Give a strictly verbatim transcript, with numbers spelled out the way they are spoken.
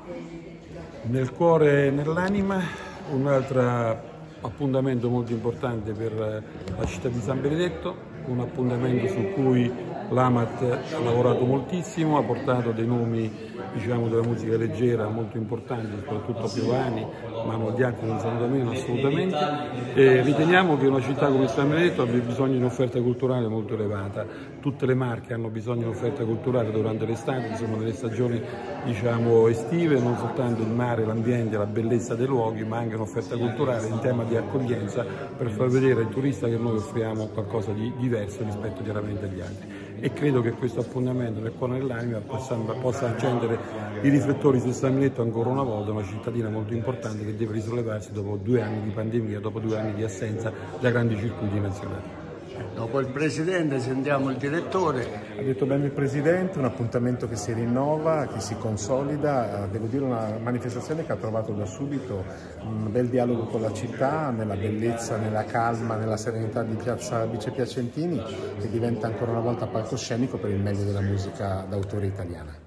Nel cuore e nell'anima, un altro appuntamento molto importante per la città di San Benedetto, un appuntamento su cui l'Amat ha lavorato moltissimo, ha portato dei nomi, diciamo, della musica leggera molto importanti, soprattutto Piovani, ma gli altri non sono da meno assolutamente, e riteniamo che una città come San Benedetto abbia bisogno di un'offerta culturale molto elevata. Tutte le Marche hanno bisogno di un'offerta culturale durante l'estate, insomma nelle stagioni, diciamo, estive, non soltanto il mare, l'ambiente, la bellezza dei luoghi, ma anche un'offerta culturale in tema di accoglienza per far vedere al turista che noi offriamo qualcosa di diverso rispetto chiaramente agli altri. E credo che questo appuntamento nel cuore dell'anima possa accendere i riflettori su San Benedetto ancora una volta, una cittadina molto importante che deve risollevarsi dopo due anni di pandemia, dopo due anni di assenza da grandi circuiti nazionali. Dopo il Presidente sentiamo il Direttore. Ha detto bene il Presidente, un appuntamento che si rinnova, che si consolida, devo dire una manifestazione che ha trovato da subito un bel dialogo con la città, nella bellezza, nella calma, nella serenità di Piazza Vice Piacentini, che diventa ancora una volta palcoscenico per il meglio della musica d'autore italiana.